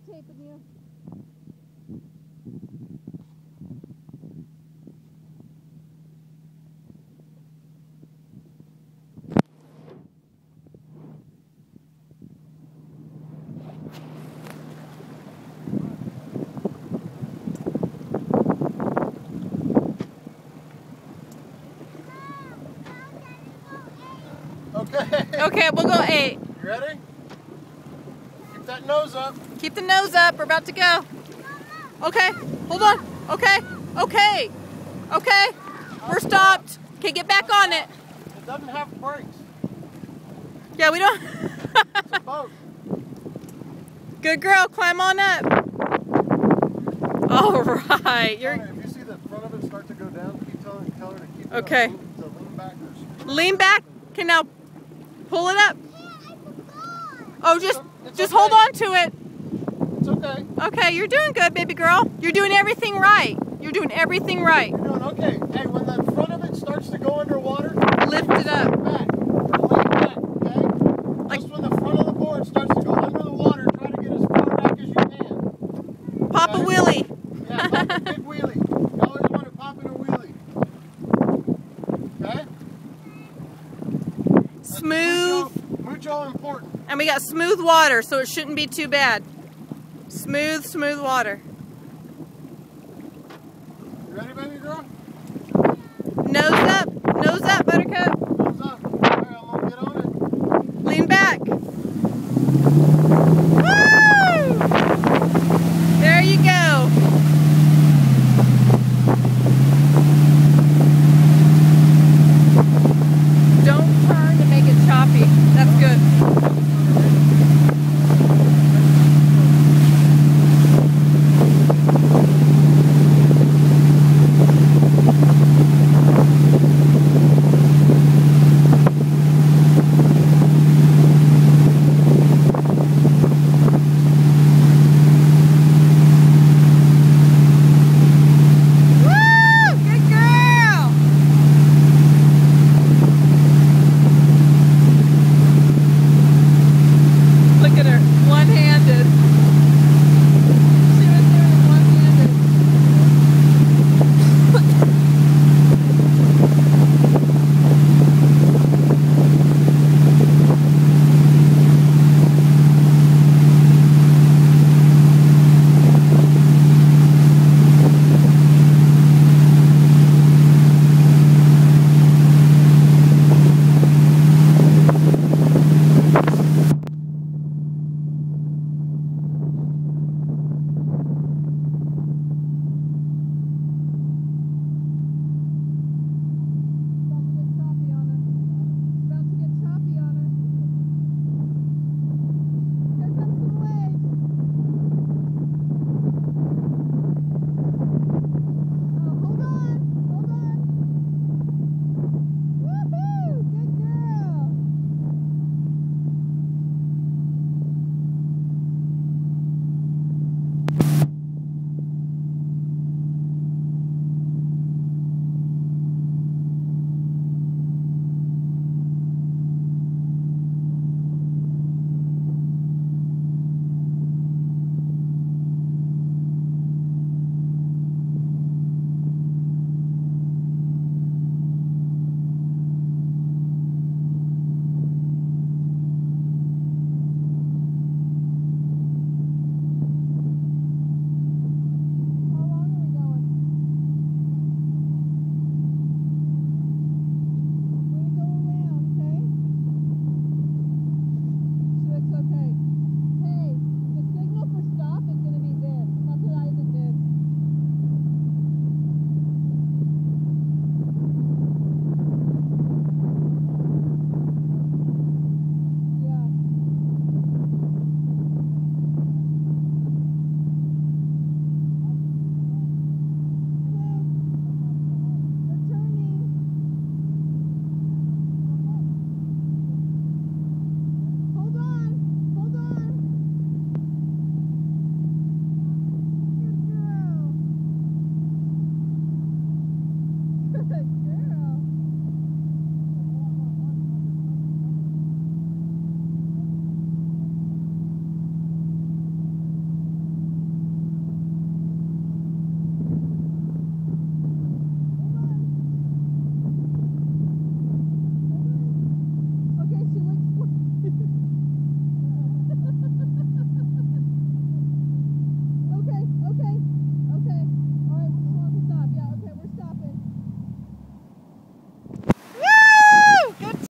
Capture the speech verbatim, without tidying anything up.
videotaping you. Okay. Okay, we'll go eight. You ready? Keep that nose up. Keep the nose up. We're about to go. Okay. Hold on. Okay. Okay. Okay. We're stopped. Okay, get back on it. It doesn't have brakes. Yeah, we don't. It's a boat. Good girl. Climb on up. All right. You're. If you see the front of it start to go down, keep telling tell her to keep it Okay. up, to lean back or Lean back. Okay, now pull it up. Oh, just It's just okay. hold on to it. It's okay. Okay, you're doing good, baby girl. You're doing everything right. You're doing everything right. You're doing okay. Hey, when the front of it starts to go underwater, Lift it up. back. Or lean back, okay? Like- Just when the front of the board starts to go under the water, try to get as far back as you can. Pop a Okay? wheelie. Yeah, pop a big wheelie. You always want to pop in a wheelie. Okay? That's Smooth. Mucho, mucho important. And we got smooth water, so it shouldn't be too bad. Smooth, smooth water. You ready, baby girl? Nose up. Nose up, Buttercup.